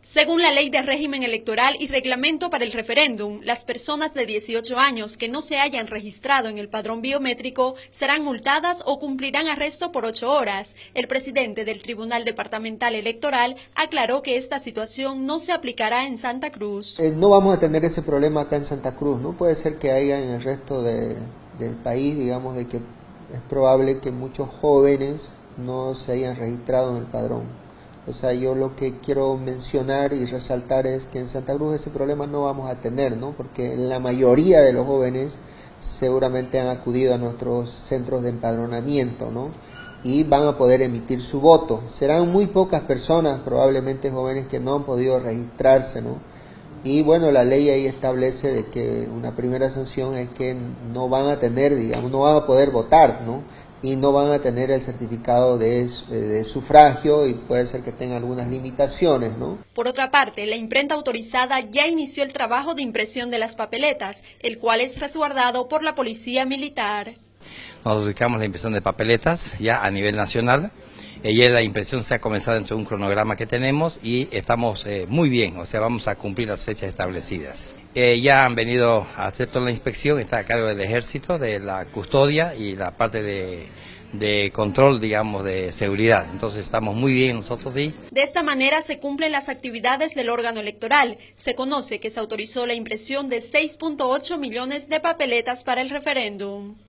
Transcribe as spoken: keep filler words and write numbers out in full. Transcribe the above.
Según la Ley de Régimen Electoral y Reglamento para el Referéndum, las personas de dieciocho años que no se hayan registrado en el padrón biométrico serán multadas o cumplirán arresto por ocho horas. El presidente del Tribunal Departamental Electoral aclaró que esta situación no se aplicará en Santa Cruz. Eh, no vamos a tener ese problema acá en Santa Cruz, ¿no? Puede ser que haya en el resto de, del país, digamos, de que es probable que muchos jóvenes no se hayan registrado en el padrón. O sea, yo lo que quiero mencionar y resaltar es que en Santa Cruz ese problema no vamos a tener, ¿no? Porque la mayoría de los jóvenes seguramente han acudido a nuestros centros de empadronamiento, ¿no? Y van a poder emitir su voto. Serán muy pocas personas, probablemente jóvenes, que no han podido registrarse, ¿no? Y bueno, la ley ahí establece de que una primera sanción es que no van a tener, digamos, no van a poder votar, ¿no? Y no van a tener el certificado de, de sufragio y puede ser que tengan algunas limitaciones, ¿no? Por otra parte, la imprenta autorizada ya inició el trabajo de impresión de las papeletas, el cual es resguardado por la Policía Militar. Nos dedicamos a la impresión de papeletas ya a nivel nacional. Ya la impresión se ha comenzado dentro de un cronograma que tenemos y estamos eh, muy bien, o sea, vamos a cumplir las fechas establecidas. Eh, ya han venido a hacer toda la inspección, está a cargo del Ejército, de la custodia y la parte de, de control, digamos, de seguridad. Entonces estamos muy bien nosotros y... De esta manera se cumplen las actividades del órgano electoral. Se conoce que se autorizó la impresión de seis punto ocho millones de papeletas para el referéndum.